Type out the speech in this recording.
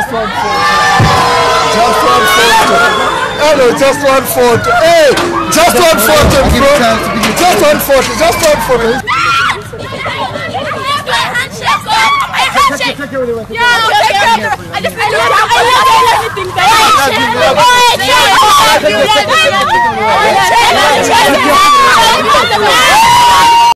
Just one photo. Just one photo. Hello, just one photo. Hey, just one photo, bro. Just one photo. Just one photo. I